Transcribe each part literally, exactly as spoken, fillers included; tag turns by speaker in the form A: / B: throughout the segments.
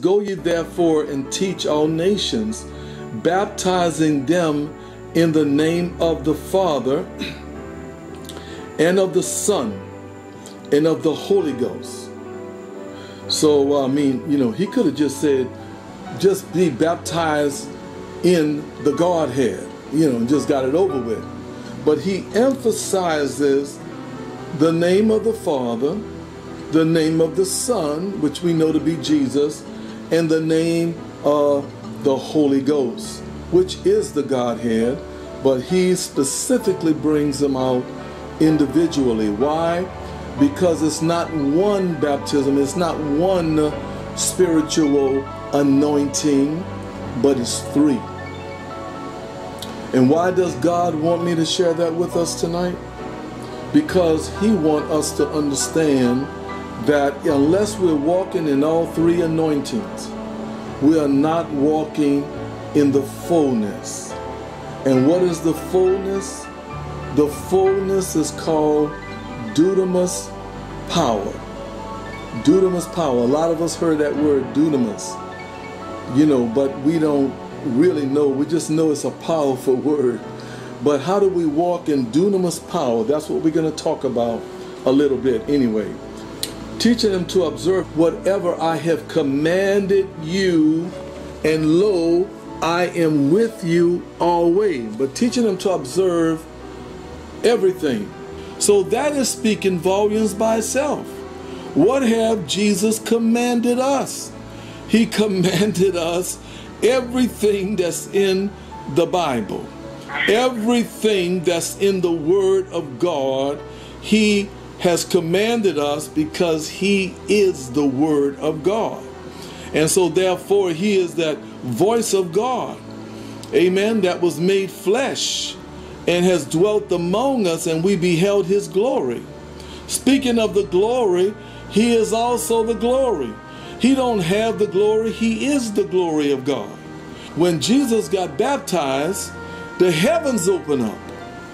A: "Go ye therefore and teach all nations, baptizing them in the name of the Father and of the Son and of the Holy Ghost." So, I mean, you know, he could have just said, just be baptized in the Godhead, you know, and just got it over with. But he emphasizes the name of the Father, the name of the Son, which we know to be Jesus, and the name of the Holy Ghost, which is the Godhead, but he specifically brings them out individually. Why? Because it's not one baptism, it's not one spiritual anointing, but it's three. And why does God want me to share that with us tonight? Because he wants us to understand that unless we're walking in all three anointings, we are not walking in the fullness. And what is the fullness? The fullness is called dunamis power. Dunamis power. A lot of us heard that word dunamis, you know, but we don't really know. We just know it's a powerful word. But how do we walk in dunamis power? That's what we're going to talk about a little bit anyway. Teaching them to observe whatever I have commanded you, and lo, I am with you always. But teaching them to observe everything. So that is speaking volumes by itself. What have Jesus commanded us? He commanded us everything that's in the Bible. Everything that's in the Word of God, he has commanded us because he is the Word of God. And so therefore he is that voice of God, amen, that was made flesh and has dwelt among us, and we beheld his glory. Speaking of the glory, he is also the glory. He don't have the glory, he is the glory of God. When Jesus got baptized, the heavens opened up.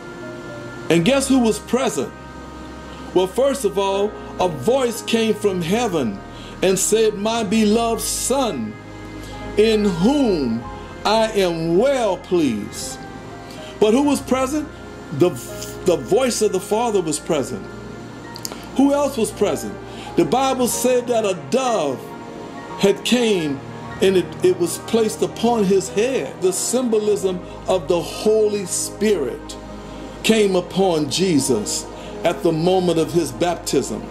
A: And guess who was present? Well, first of all, a voice came from heaven and said, "My beloved Son, in whom I am well pleased." But who was present? The, the voice of the Father was present. Who else was present? The Bible said that a dove had came and it, it was placed upon his head. The symbolism of the Holy Spirit came upon Jesus at the moment of his baptism.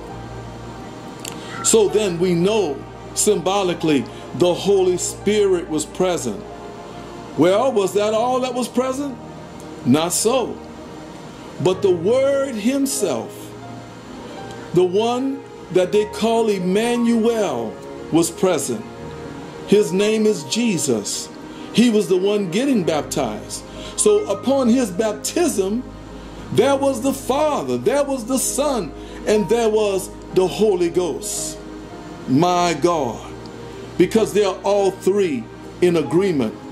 A: So then we know symbolically the Holy Spirit was present. Well, was that all that was present? Not so. But the Word himself, the one that they call Emmanuel, was present. His name is Jesus. He was the one getting baptized. So upon his baptism, there was the Father, there was the Son, and there was the Holy Ghost. My God. Because they are all three in agreement.